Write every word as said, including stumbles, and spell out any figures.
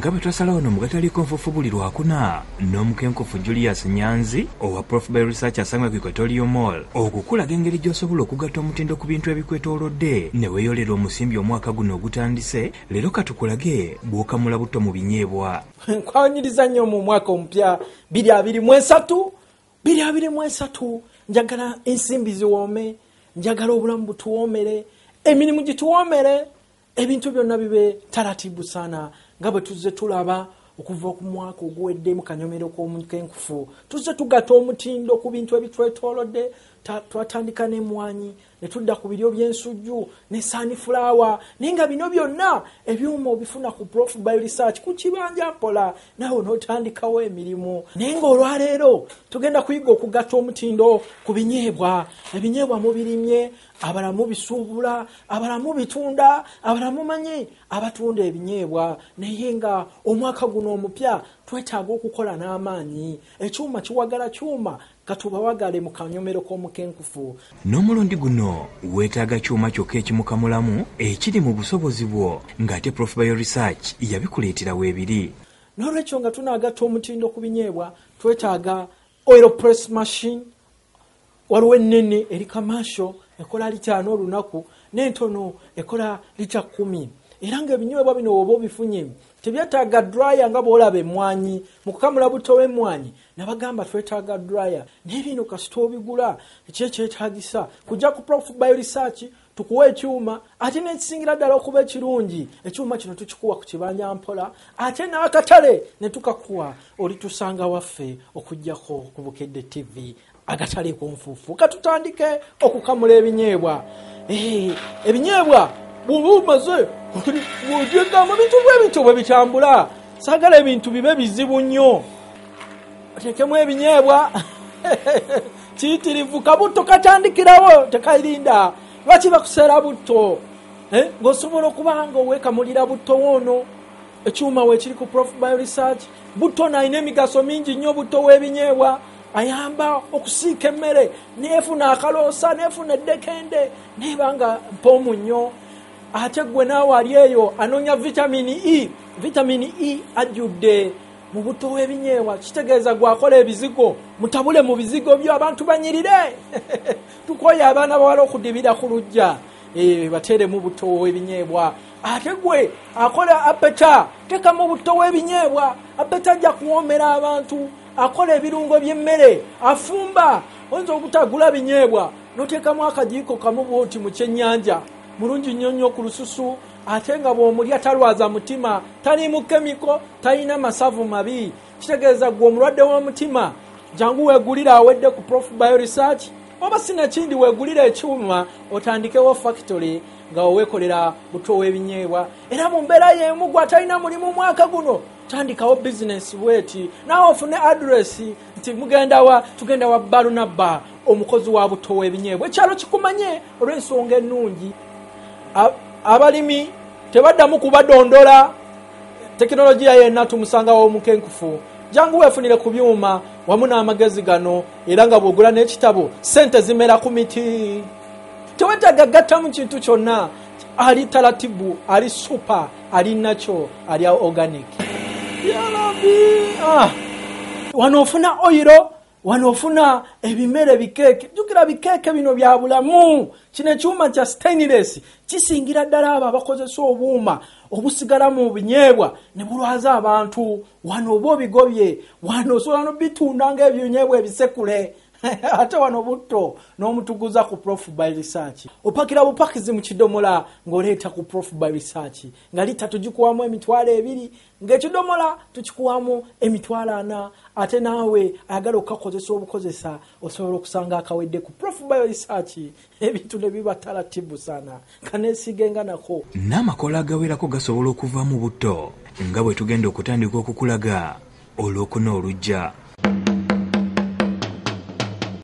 nga bwe twasalawo n'omugataliko nfuufu buli lwakuna n'Omukenkufu Julius Nyanzi owa Prof by Research asangwa ku Equatorial Mall okukulaga engeri gy'osobola okugatta omutindo ku bintu ebikwetoolodde ne weeyolera omusimbi omwaka guno ogutandise. Leero katukulage bw'okamula butto mu binyeebwa. Nkwanyiriza nnyo mu mwaka omupya biri abiri mu esatu biri abiri mu esatu njagala ensimbi ziwoome, njagala obulamu butuwoomere, emirimu gituwoomere, ebintu byonna bibe taratibu sana nga bwe tuzze tulaba okuva ku mwaka oguwedde mu kanyomero k'Omukenkufu. Tuzze tugatta omutindo ku bintu ebitwetoolodde, twatandika n'emmwanyi ne tudda ku biryo by'ensujju ne sunflower, naye nga bino byonna ebyuma obifuna ku Prof by Research ku kibanja mpola nawe n'otandikawo emirimu. Naye ng'olwaleero tugenda kuyiga okugatta omutindo ku binyeebwa. Ebinyeebwa mubirimye, abalamu bisuubula, abalamu bitunda, abalamu manyi abatunda ebinyeebwa. Naye nga omwaka guno omupya twetaaga okukola n'amaanyi. Ekyuma kiwagala kyuma katubawagale mu kanyomero k'Omukenkufu. N'omulundi guno weetaaga kyuma kyokka ekimukamulamu ekiri mu busobozi bwo ng'ate Prof by Research yabikuleetera weebiri. N'olwekyo nga tunaagatta omutindo ku binyeebwa twetaaga oil press machine, waliwo ennene eri commercial ekola lita ano olunaku n'entono ekola lita kumi. Era ng'ebinyeebwa bino oba obifunye tebyetaaga dryer nga bw'olaba emmwanyi mu kukamula butto w'emmwanyi. Nabagamba twetaaga dryer. N'ebino kasita obigula ekyo ekyetaagisa kujja ku Prof by Research tukuwa ekyuma, ate n'ekisingira ddala okuba ekirungi ekyuma kino tukikuwa ku kibanja mpola, ate n'akatale ne tukakuwa olitusanga waffe okujjako ku Bukedde T V Agataliko Nfuufu. Katutandike okukamula ebinyeebwa. Eh, ebinyeebwa bubumaze bujega mu bintu bw'ebintu bwe bitambula. Sagala ebintu bibe bizibu nnyo. Tekemu ebinyeebwa kiyitirivu kabutto katandikirawo tekalinda. Lwaki bakuseera butto? Eh, ng'osobola okuba nga oweekamulira butto woono ekyuma weekiri ku Prof by Research. Butto n'alina emigaso mingi nnyo butto w'ebinyeebwa. Ayamba okusiika emmere neefuna akaloosa neefuna eddekende neebanga mpoomu nnyo. Ate gwe naawe ali eyo anoonya vitamini E. Vitamini E ajjudde mu butto w'ebinyeebwa. Kitegeeza gwakola ebizigo mutabule mu bizigo byo abantu banyirire. Tukoye abaana bawala okudibira ku lujja eh batere mu butto w'ebinyeebwa. Ate gwe akola apeta teka mu butto w'ebinyeebwa. Apeta ajja kuwoomera abantu. Akola ebirungo by'emmere afumba. Oyinza obutagula binyeebwa n'oteekamu akajiiko kamu bw'oti mu kyennyanja mulungi nnyo nnyo ku lususu. Ate nga bw'omulya talwaza mutima, taliimu kemiko, talina masavu mabi. Kitegeeza gwe omulwadde w'omutima jangu weegulira awedde ku Prof by Research. Oba sina kindi weegulira ekyuma otandikewo factory nga oweekolera butto w'ebinyeebwa. Era mu mbeera y'emu gwe atalina mulimu mwaka guno tandikawo business bweti naawe ofune address nti mugenda wa tugenda wa Barunaba omukozi wa butto w'ebinyeebwa. Ekyalo kikumanye olw'ensonga ennungi. Abalimi tebaddamu kubadondola. Tekinologiya yenna tumusanga w'Omukenkufu. Jangu weefunire ku byuma wamu n'amagezi gano era nga bw'ogula n'ekitabo sente zimera ku miti. Tewetaaga gattamu kintu kyonna. Ali taratibu, ali super, ali nakyo, ali organic. Yalabi ah wanofuna oiro wanofuna ebimere bikeeke. Jukira bikeeke bino bya bulamu. Kino ekyuma kya stainless kisingira ddala abo abakozesa obuuma obusigala mu binyeebwa ne bulwaza abantu. Wano oba obigobye wano osobola n'obitunda ng'ebinyeebwa ebisekule. Ate wano butto n'omutuguza ku Prof by Research. Opakira bupakizi mu kidomola ng'oleeta ku Prof by Research. Nga lita tugikuwamu emitwalo ebiri ng'ekidomola tukikuwamu emitwalo ana. Ate naawe ayagala okukakozesa obukozesa osobola okusanga akawedde ku Prof by Research. Ebintu ne biba taratibu sana. Kaneesigenga nako. N'amakola agawerako gasobola okuva mu butto nga bwe tugenda okutandika okukulaga olwokuna olujja.